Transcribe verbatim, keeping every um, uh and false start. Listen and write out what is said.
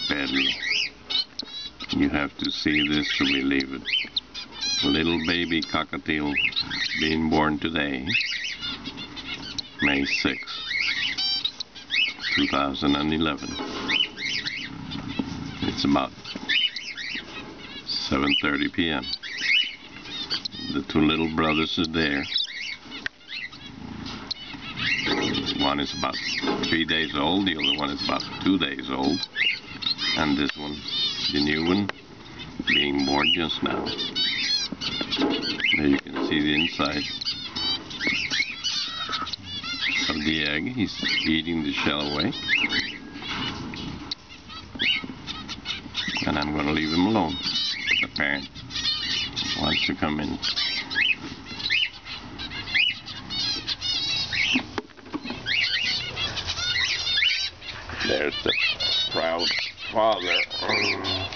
badly. You have to see this to believe it. Little baby cockatiel being born today, May sixth, two thousand eleven. It's about seven thirty p m The two little brothers are there. One is about three days old, the other one is about two days old. And this one, the new one, being born just now. There you can see the inside of the egg. He's eating the shell away. And I'm going to leave him alone. The parent wants to come in. There's the proud father.